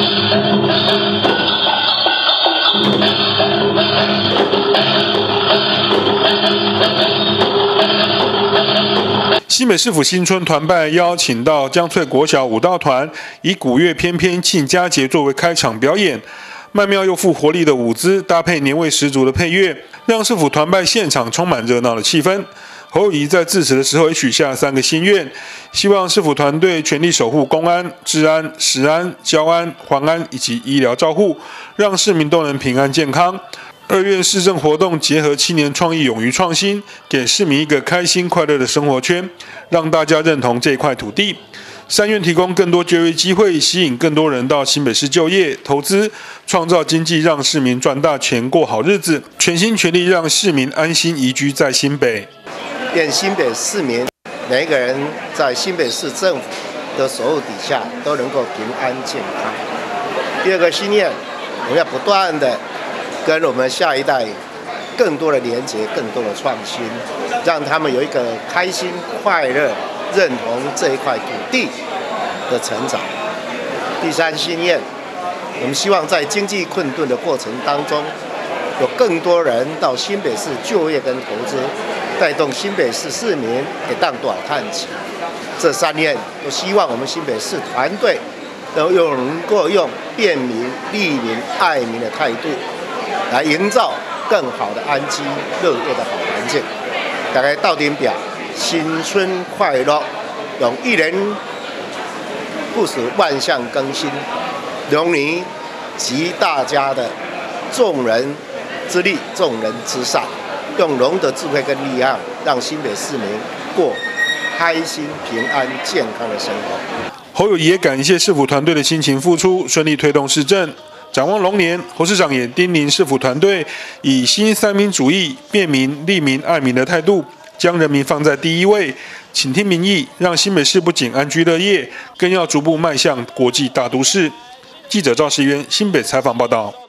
新北市府新春团拜邀请到江翠国小舞蹈团，以古乐翩翩庆佳节作为开场表演，曼妙又富活力的舞姿搭配年味十足的配乐，让市府团拜现场充满热闹的气氛。侯友宜在致辞的时候也许下3个心愿，希望市府团队全力守护公安、治安、食安、交安、环安以及医疗照护，让市民都能平安健康。2月市政活动结合青年创意、勇于创新，给市民一个开心快乐的生活圈，让大家认同这块土地。3愿提供更多就业机会，吸引更多人到新北市就业、投资，创造经济，让市民赚大钱、过好日子，全心全力让市民安心移居在新北。 愿新北市民每一个人在新北市政府的守护底下都能够平安健康。第2个心愿，我们要不断的跟我们下一代更多的连结，更多的创新，让他们有一个开心、快乐、认同这一块土地的成长。第3心愿，我们希望在经济困顿的过程当中，有更多人到新北市就业跟投资，带动新北市市民也当多少探起。这3愿都希望我们新北市团队都能够用便民、利民、爱民的态度，来营造更好的安居乐业的好环境。大家斗阵表，新春快乐，用1年不死万象更新，龙年集大家的众人之力、众人之上，用龙的智慧跟力量，让新北市民过开心、平安、健康的生活。 侯友宜也感谢市府团队的辛勤付出，顺利推动市政。展望龙年，侯市长也叮咛市府团队以新3民主义、便民、利民、爱民的态度，将人民放在第一位，倾听民意，让新北市不仅安居乐业，更要逐步迈向国际大都市。记者赵世渊新北采访报道。